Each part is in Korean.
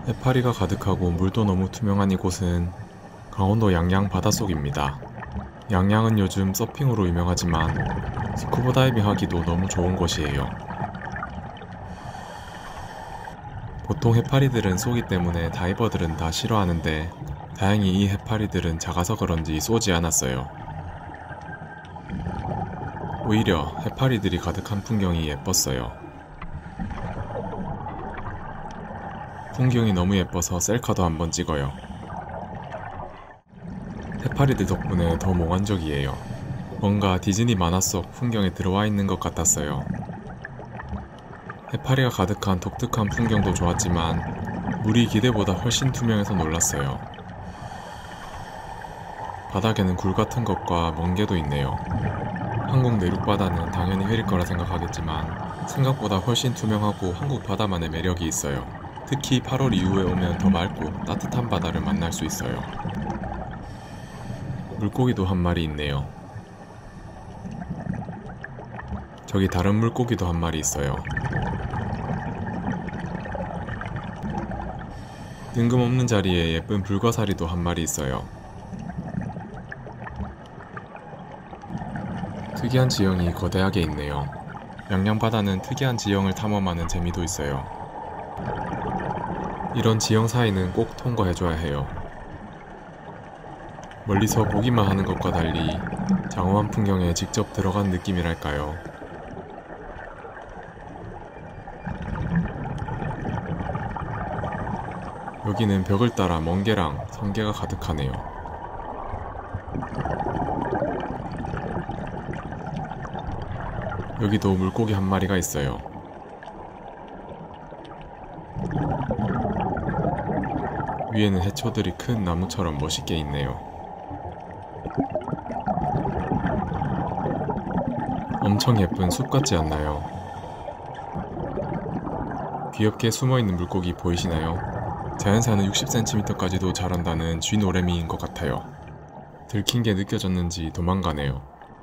해파리가 가득하고 물도 너무 투명한 이곳은 강원도 양양 바닷속입니다. 양양은 요즘 서핑으로 유명하지만 스쿠버 다이빙 하기도 너무 좋은 곳이에요. 보통 해파리들은 쏘기 때문에 다이버들은 다 싫어하는데 다행히 이 해파리들은 작아서 그런지 쏘지 않았어요. 오히려 해파리들이 가득한 풍경이 예뻤어요. 풍경이 너무 예뻐서 셀카도 한번 찍어요. 해파리들 덕분에 더 몽환적이에요. 뭔가 디즈니 만화 속 풍경에 들어와 있는 것 같았어요. 해파리가 가득한 독특한 풍경도 좋았지만 물이 기대보다 훨씬 투명해서 놀랐어요. 바닥에는 굴 같은 것과 멍게도 있네요. 한국 내륙바다는 당연히 흐릴 거라 생각하겠지만 생각보다 훨씬 투명하고 한국 바다만의 매력이 있어요. 특히 8월 이후에 오면 더 맑고 따뜻한 바다를 만날 수 있어요. 물고기도 한 마리 있네요. 저기 다른 물고기도 한 마리 있어요. 뜬금없는 자리에 예쁜 불가사리도 한 마리 있어요. 특이한 지형이 거대하게 있네요. 양양바다는 특이한 지형을 탐험하는 재미도 있어요. 이런 지형 사이는 꼭 통과해줘야 해요. 멀리서 보기만 하는 것과 달리 장엄한 풍경에 직접 들어간 느낌이랄까요. 여기는 벽을 따라 멍게랑 성게가 가득하네요. 여기도 물고기 한 마리가 있어요. 위에는 해초들이 큰 나무처럼 멋있게 있네요. 엄청 예쁜 숲 같지 않나요? 귀엽게 숨어있는 물고기 보이시나요? 자연사는 60cm까지도 자란다는 쥐노래미인 것 같아요. 들킨 게 느껴졌는지 도망가네요.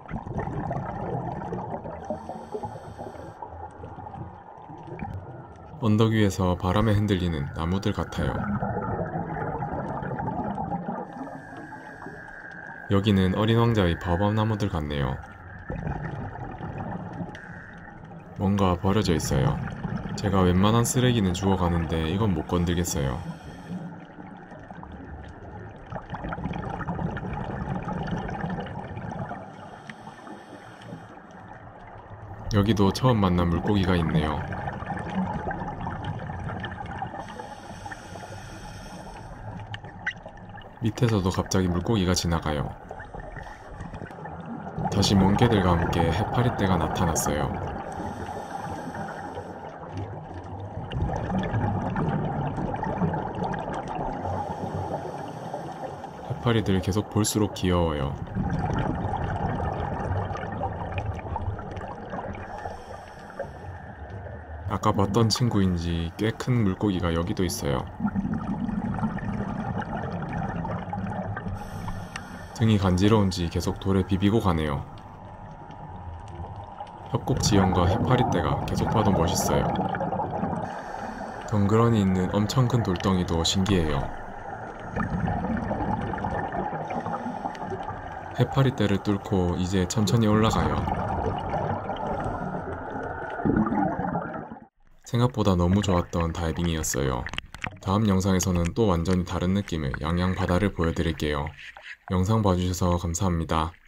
언덕 위에서 바람에 흔들리는 나무들 같아요. 여기는 어린 왕자의 바오바브 나무들 같네요. 뭔가 버려져 있어요. 제가 웬만한 쓰레기는 주워가는데 이건 못 건들겠어요. 여기도 처음 만난 물고기가 있네요. 밑에서도 갑자기 물고기가 지나가요. 다시 멍게들과 함께 해파리떼가 나타났어요. 해파리들 계속 볼수록 귀여워요. 아까 봤던 친구인지 꽤 큰 물고기가 여기도 있어요. 등이 간지러운지 계속 돌에 비비고 가네요. 협곡 지형과 해파리떼가 계속 봐도 멋있어요. 덩그러니 있는 엄청 큰 돌덩이도 신기해요. 해파리떼를 뚫고 이제 천천히 올라가요. 생각보다 너무 좋았던 다이빙이었어요. 다음 영상에서는 또 완전히 다른 느낌의 양양 바다를 보여드릴게요. 영상 봐주셔서 감사합니다.